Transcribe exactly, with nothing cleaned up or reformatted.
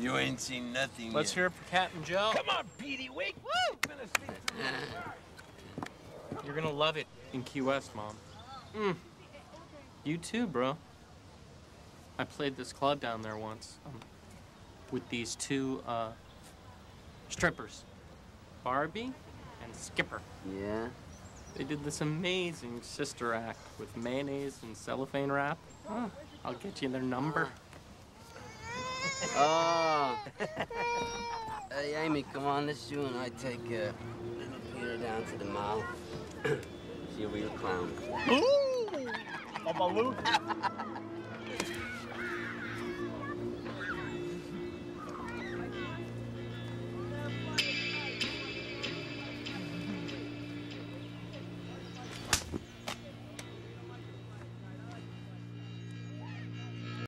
You ain't seen nothing Let's yet. hear it for Captain Joe. Come on, Petey, wait. Woo! You're gonna love it in Key West, Mom. Mm. You too, bro. I played this club down there once um, with these two uh, strippers, Barbie and Skipper. Yeah? They did this amazing sister act with mayonnaise and cellophane wrap. Huh. I'll get you their number. Oh. Hey, Amy, come on. Let's you and I take uh, little Peter down to the mall. See a real clown. Ooh! A balloon.